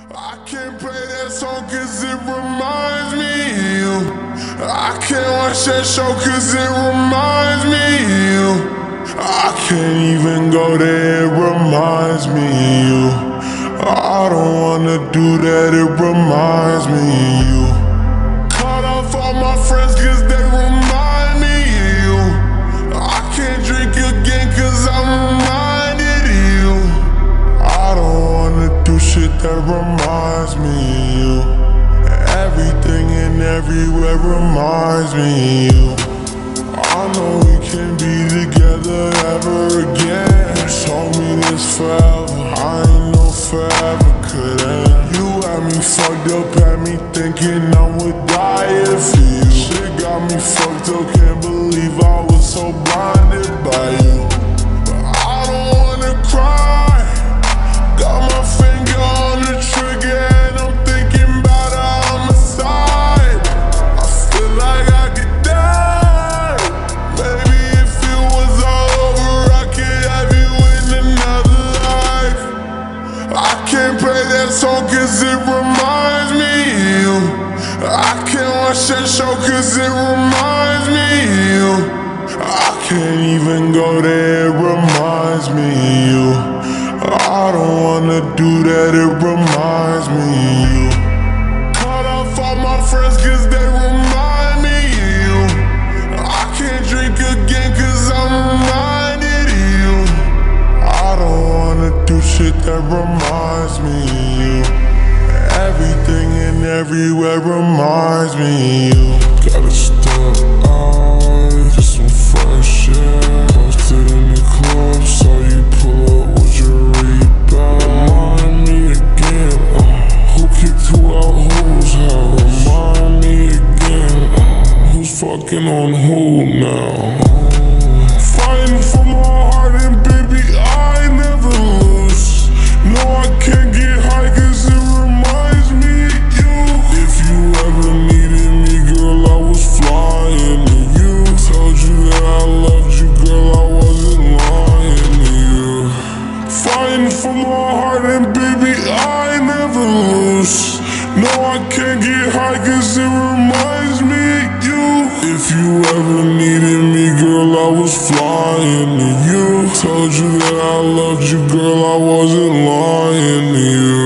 I can't play that song cause it reminds me of you. I can't watch that show cause it reminds me of you. I can't even go there, it reminds me of you. I don't wanna do that, it reminds me of you. Cut off all my friends cause they remind me of you. I can't drink again cause I'm reminded of you. I don't wanna do shit that reminds me of you. Everything and everywhere reminds me of you. I know we can be together ever again. Told me this forever, I ain't no forever, could end. You had me fucked up, had me thinking I would die if you. Shit got me fucked up, can't believe I was so blinded by you. But I don't wanna cry, got my finger on the trigger and I'm thinking about a homicide. I feel like I could die. Maybe if it was all over, I could have you in another life. I can't play that song cause it reminds me of you. I can't watch that show cause it reminds me of you. I can't even go there, it reminds me of you. I don't wanna do that, it reminds me of you. Cut off all my friends cause they remind me of you. I can't drink again cause I'm reminded of you. I don't wanna do shit that reminds me of you. Everything and everywhere reminds me of you. Gotta step out, just some fresh air. Posted in the club, saw you pull up with your Reverb. Remind me again, who kicked who out whose house? Remind me again, who's fucking on who now? Fighting for my heart and baby I never lose. No, I can't get high cause it reminds me of you. If you ever needed me, girl, I was flying to you. Told you that I loved you, girl, I wasn't lying to you. Fighting for my heart and baby I never lose. No, I can't get high cause it reminds me of you. If you ever needed me, girl, I was flying to you. Told you that I loved you, girl, I wasn't lying to you.